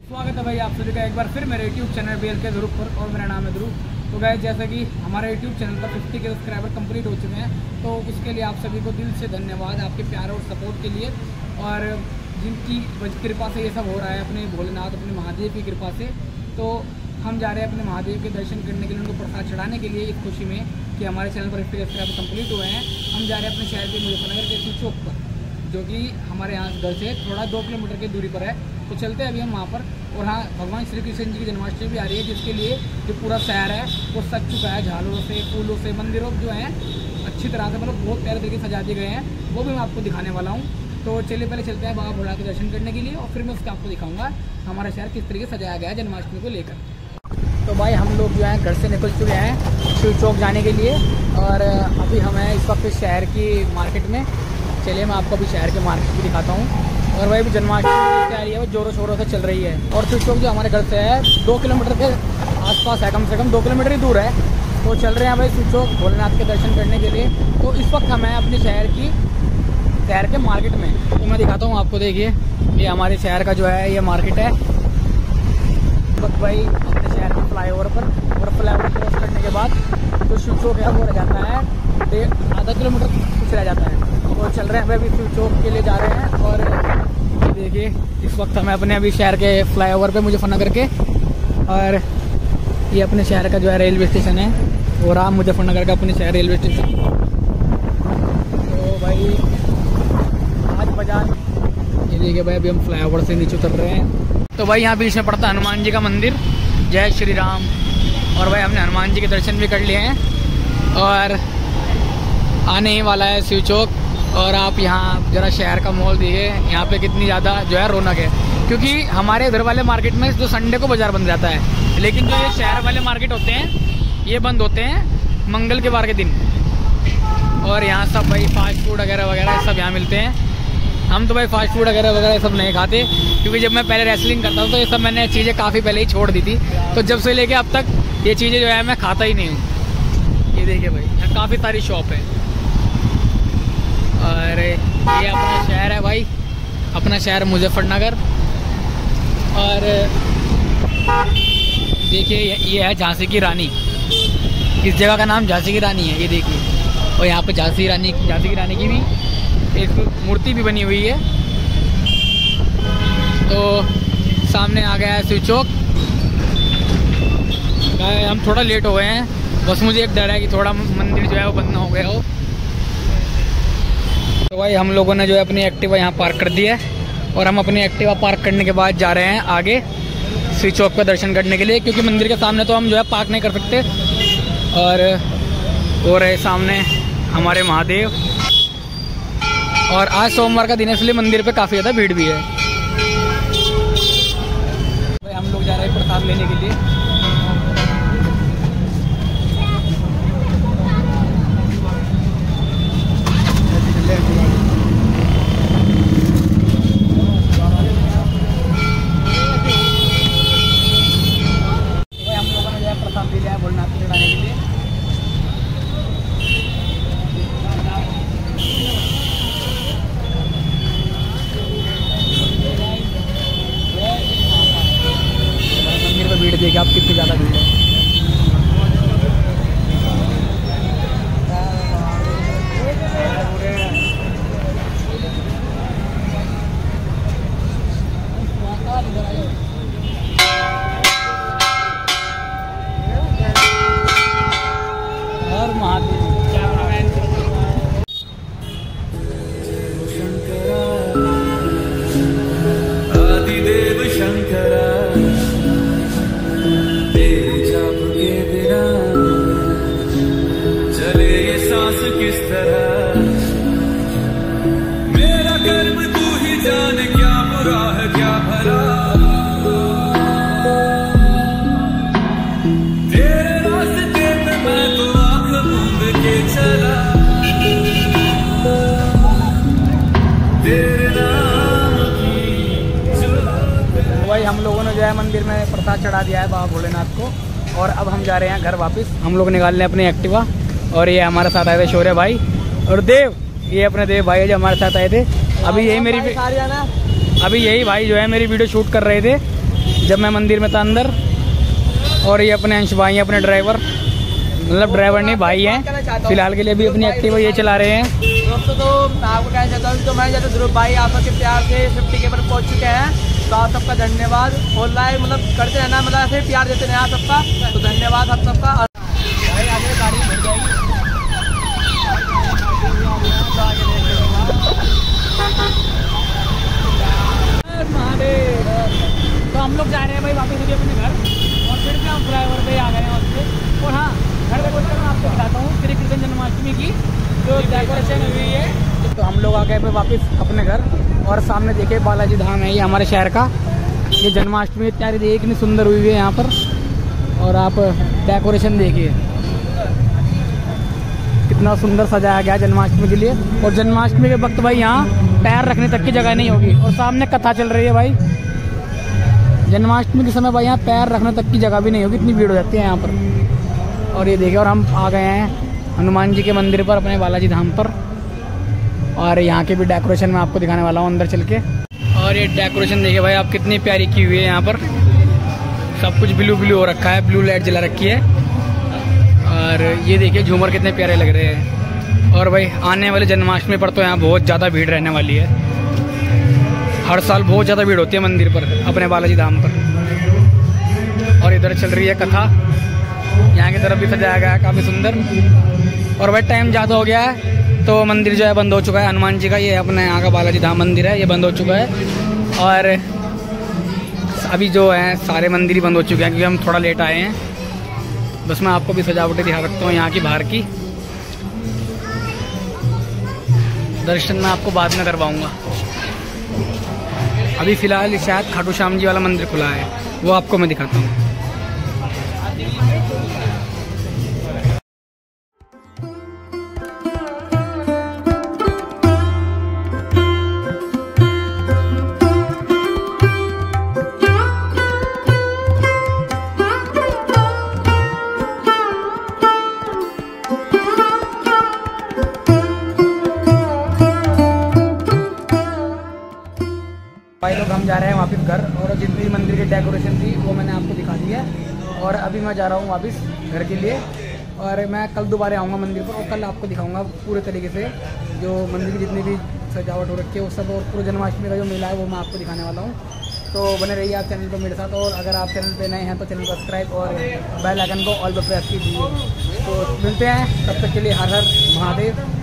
स्वागत है भाई आप सभी का एक बार फिर मेरे यूट्यूब चैनल BL के ध्रुव पर और मेरा नाम है ध्रुव। तो गाइस जैसे कि हमारे यूट्यूब चैनल पर 50 के सब्सक्राइबर कंप्लीट हो चुके हैं, तो उसके लिए आप सभी को दिल से धन्यवाद आपके प्यार और सपोर्ट के लिए। और जिनकी कृपा से ये सब हो रहा है, अपने भोलेनाथ अपने महादेव की कृपा से, तो हम जा रहे हैं अपने महादेव के दर्शन करने के लिए, उनको प्रसाद चढ़ाने के लिए इस खुशी में कि हमारे चैनल पर 50 सब्सक्राइबर कंप्लीट हुए हैं। हम जा रहे हैं अपने शहर के मुजफ्फरनगर के शिव चौक पर, जो कि हमारे यहाँ घर से थोड़ा 2 किलोमीटर की दूरी पर है। तो चलते हैं अभी हम वहाँ पर। और हाँ, भगवान श्री कृष्ण जी की जन्माष्टमी भी आ रही है, जिसके लिए जो पूरा शहर है वो सज चुका है। झालरों से, फूलों से, मंदिरों जो हैं अच्छी तरह से, मतलब बहुत प्यारे तरीके से सजा दिए गए हैं, वो भी मैं आपको दिखाने वाला हूँ। तो चलिए पहले चलते हैं बाबा भोला के दर्शन करने के लिए, और फिर मैं उसका आपको दिखाऊंगा हमारा शहर किस तरीके से सजाया गया है जन्माष्टमी को लेकर। तो भाई हम लोग जो हैं घर से निकल चुके हैं शिव चौक जाने के लिए, और अभी हम हैं इस वक्त शहर की मार्केट में। चलिए मैं आपको अभी शहर के मार्केट भी दिखाता हूँ। और भाई अभी जन्माष्टमी की तैयारी है वो जोरों शोरों से चल रही है। और शिव चौक जो हमारे घर से है 2 किलोमीटर के आसपास है, कम से कम 2 किलोमीटर ही दूर है। तो चल रहे हैं भाई शिव चौक भोलेनाथ के दर्शन करने के लिए। तो इस वक्त हम हैं अपने शहर के मार्केट में। तो मैं दिखाता हूँ आपको, देखिए ये हमारे शहर का जो है ये मार्केट है। वक्त भाई अपने शहर के फ्लाईओवर पर, और फ्लाईओवर क्रॉस करने के बाद जो शिव चौक है वो रह जाता है आधा किलोमीटर कुछ रह जाता है। तो चल रहे हैं अभी शिव चौक के लिए जा रहे हैं। और देखिए इस वक्त हमें अपने अभी शहर के फ्लाईओवर पे मुजफ्फरनगर के, और ये अपने शहर का जो है रेलवे स्टेशन है, और आप मुजफ्फरनगर का अपने शहर रेलवे स्टेशन। तो भाई आज बाजार, ये देखिए भाई अभी हम फ्लाईओवर से नीचे उतर रहे हैं। तो भाई यहाँ बीच में पड़ता है हनुमान जी का मंदिर, जय श्री राम। और भाई हमने हनुमान जी के दर्शन भी कर लिए हैं, और आने ही वाला है शिव चौक। और आप यहाँ जरा शहर का माहौल देखिए, यहाँ पे कितनी ज़्यादा जो है रौनक है, क्योंकि हमारे इधर वाले मार्केट में जो संडे को बाजार बंद रहता है, लेकिन जो ये शहर वाले मार्केट होते हैं ये बंद होते हैं मंगल के वार के दिन। और यहाँ सब भाई फास्ट फूड वगैरह वगैरह सब यहाँ मिलते हैं। हम तो भाई फास्ट फूड वगैरह सब नहीं खाते, क्योंकि जब मैं पहले रेसलिंग करता था तो ये सब मैंने चीज़ें काफ़ी पहले ही छोड़ दी थी। तो जब से लेके अब तक ये चीज़ें जो है मैं खाता ही नहीं हूँ। ये देखिए भाई यहाँ काफ़ी सारी शॉप है। और ये अपना शहर है भाई, अपना शहर मुजफ्फरनगर। और देखिए ये है झांसी की रानी, इस जगह का नाम झांसी की रानी है, ये देखिए। और यहाँ पे झांसी की रानी की भी एक मूर्ति भी बनी हुई है। तो सामने आ गया है शिव चौक। हम थोड़ा लेट हो गए हैं, बस मुझे एक डर है कि थोड़ा मंदिर जो है वो बंद ना हो गया हो। तो भाई हम लोगों ने जो है अपनी एक्टिवा यहाँ पार्क कर दी है, और हम अपनी एक्टिवा पार्क करने के बाद जा रहे हैं आगे शिव चौक पर दर्शन करने के लिए, क्योंकि मंदिर के सामने तो हम जो है पार्क नहीं कर सकते। और है सामने हमारे महादेव, और आज सोमवार का दिन है इसलिए मंदिर पे काफ़ी ज़्यादा भीड़ भी है। भाई हम लोग जा रहे हैं प्रसाद लेने के लिए। देखिए आप कितनी ज़्यादा भीड़ है। और महादेव आदिदेव शंकरा, किस तरह मेरा कर्म तू ही जाने, क्या बुरा है क्या भला, तेरे रास्ते पे मैं तो आँख मूंद के चला, तेरे नाम की। भाई हम लोगों ने जो है मंदिर में प्रसाद चढ़ा दिया है बाबा भोलेनाथ को, और अब हम जा रहे हैं घर वापस। हम लोग निकाल लें अपनी एक्टिवा, और ये हमारे साथ आए थे शौर्य भाई और देव, ये अपने देव भाई है जो हमारे साथ आए थे। अभी यही भाई जो है मेरी वीडियो शूट कर रहे थे। जब मैं मंदिर में था अंदर। और ये अपने अंश भाई हैं, अपने ड्राइवर, मतलब ड्राइवर नहीं भाई हैं, फिलहाल के लिए भी अपनी एक्टिवा ये चला रहे हैं। दोस्तों तो मैं आपको कहना चाहता हूँ, तो मैं जैसे ध्रुव भाई आप सबके प्यार से 50 के पर पहुँच चुके हैं, तो आप सबका धन्यवाद। और लाइव मतलब करते रहना, मतलब ऐसे प्यार देते रहना आप सबका, तो धन्यवाद आप सबका। भाई आगे गाड़ी मिल जाएगी। तो हम लोग जा रहे हैं भाई वापस अभी अपने घर, और फिर से हम फ्लाईओवर पे आ गए हैं उससे। और हाँ, घर पे मैं आपको दिखाता हूँ श्री कृष्ण जन्माष्टमी की जो डेकोरेशन हुई है। तो हम लोग आ गए वापस अपने घर, और सामने देखिए बालाजी धाम है ये हमारे शहर का। ये जन्माष्टमी इत्यादि देखने सुंदर हुई है यहाँ पर, और आप डेकोरेशन देखिए कितना सुंदर सजाया गया जन्माष्टमी के लिए। और जन्माष्टमी के वक्त भाई यहाँ पैर रखने तक की जगह नहीं होगी, और सामने कथा चल रही है भाई। जन्माष्टमी के समय भाई यहाँ पैर रखने तक की जगह भी नहीं होगी, इतनी भीड़ हो जाती है यहाँ पर। और ये देखिए, और हम आ गए हैं हनुमान जी के मंदिर पर, अपने बालाजी धाम पर। और यहाँ के भी डेकोरेशन मैं आपको दिखाने वाला हूँ अंदर चल के। और ये डेकोरेशन देखिए भाई आप, कितनी प्यारी की हुई है यहाँ पर। सब कुछ ब्लू ब्लू हो रखा है, ब्लू लाइट जला रखी है। और ये देखिए झूमर कितने प्यारे लग रहे हैं। और भाई आने वाले जन्माष्टमी पर तो यहाँ बहुत ज़्यादा भीड़ रहने वाली है। हर साल बहुत ज़्यादा भीड़ होती है मंदिर पर, अपने बालाजी धाम पर। और इधर चल रही है कथा, यहाँ की तरफ भी सजाया गया है काफ़ी सुंदर। और भाई टाइम ज़्यादा हो गया है, तो मंदिर जो है बंद हो चुका है हनुमान जी का। ये अपने यहाँ का बालाजी धाम मंदिर है, ये बंद हो चुका है। और अभी जो है सारे मंदिर ही बंद हो चुके हैं, क्योंकि हम थोड़ा लेट आए हैं। बस मैं आपको भी सजावटें दिखा सकता हूँ यहाँ की बाहर की। दर्शन मैं आपको बाद में करवाऊँगा। अभी फ़िलहाल शायद खाटू श्याम जी वाला मंदिर खुला है, वो आपको मैं दिखाता हूँ। भाई लोग हम जा रहे हैं वापस घर, और जितनी मंदिर की डेकोरेशन थी वो मैंने आपको दिखा दी है। और अभी मैं जा रहा हूँ वापस घर के लिए, और मैं कल दोबारा आऊँगा मंदिर पर, और कल आपको दिखाऊंगा पूरे तरीके से जो मंदिर की जितनी भी सजावट हो रखी है वो सब, और पूरे जन्माष्टमी का जो मेला है वो मैं आपको दिखाने वाला हूँ। तो बने रहिए आप चैनल पर मेरे साथ, और अगर आप चैनल पर नए हैं तो चैनल को सब्सक्राइब और बेल आइकन को ऑल पर प्रेस कीजिए। तो मिलते हैं, तब तक के लिए हर हर महादेव।